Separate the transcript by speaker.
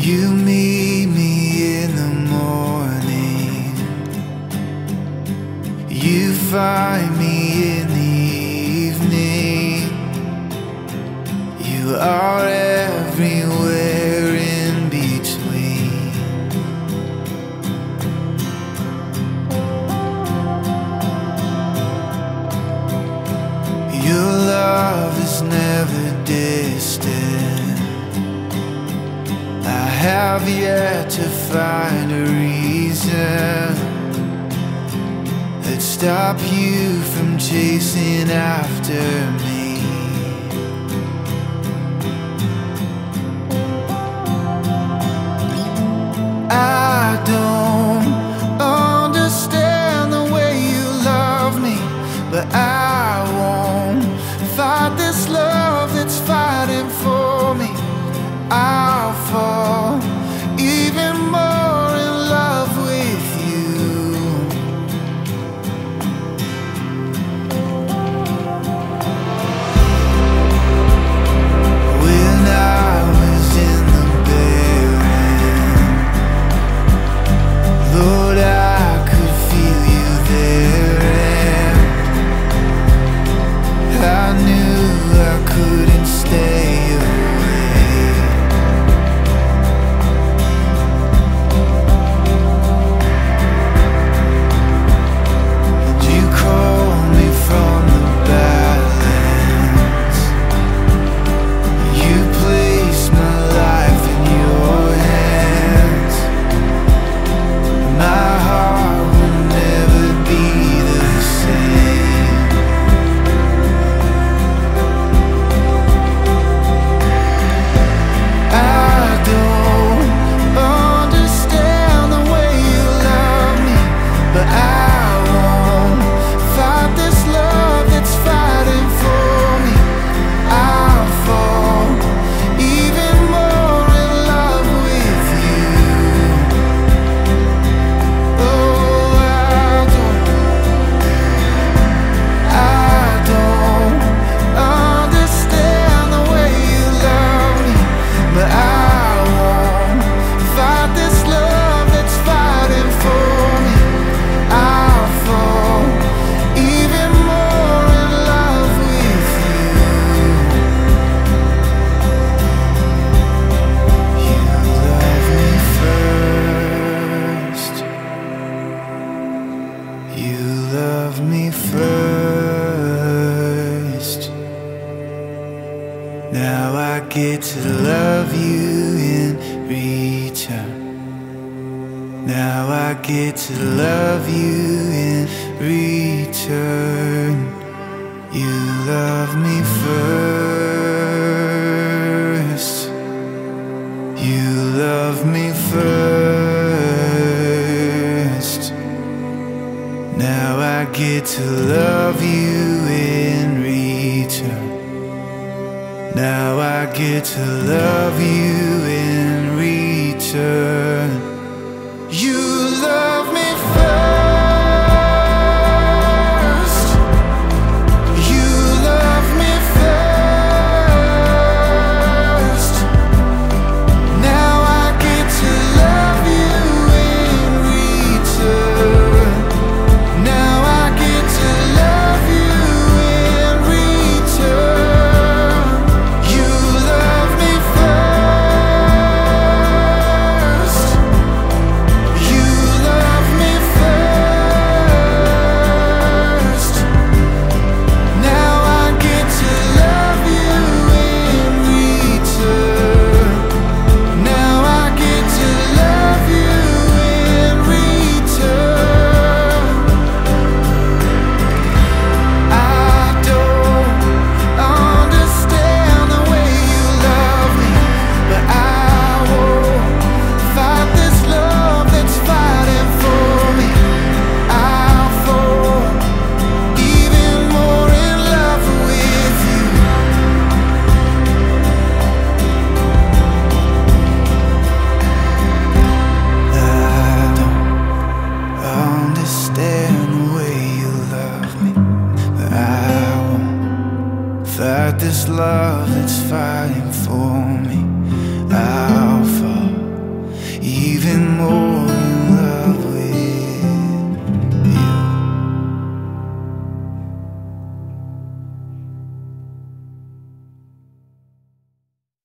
Speaker 1: You meet me in the morning, you find me in the evening. You are everywhere in between. Your love is never distant. I have yet to find a reason that'd stop you from chasing after me. I don't understand the way you love me, but I won't fight this love that's fighting for me. I'll fall even more in love with you. When I was in the barren, Lord, I could feel you there, and I knew I couldn't stay away. And you called me from the badlands. You placed my life in your hands. My heart will never be the same. I don't understand the way you love me, but I won't fight this love that's fighting for me. I'll fall even more in love with you. Oh, I don't understand the way you love me, but I won't fight this love that's fighting for me. I'll fall even more in love with you. You love me first. You love me first. Now I get to love you in return. Now I get to love you in return. You love me first. You love me first. Now I get to love you in return. Now I get to love you in return. You love me first. You love me first. Now I get to love you in return. Now I get to love you in return. You love me first. You love me first. Now I get to love you in return. Now I get to love you in return. I don't understand the way you love me, but I won't fight this love that's fighting for me. I'll fall even more in love with you. I don't understand the way you love me, but I won't fight this love that's fighting for me. I'll fall